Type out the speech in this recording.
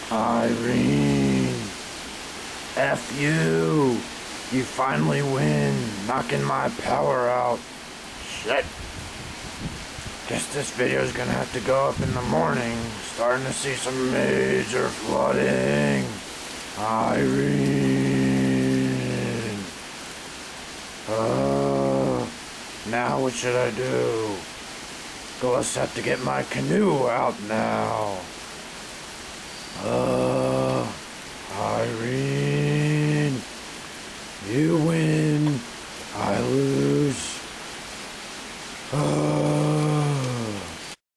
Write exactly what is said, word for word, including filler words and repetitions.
Irene, F you. You finally win, knocking my power out. Shit. Guess this video's gonna have to go up in the morning. Starting to see some major flooding. Irene. Uh, now what should I do? Guess I have to get my canoe out now. Uh...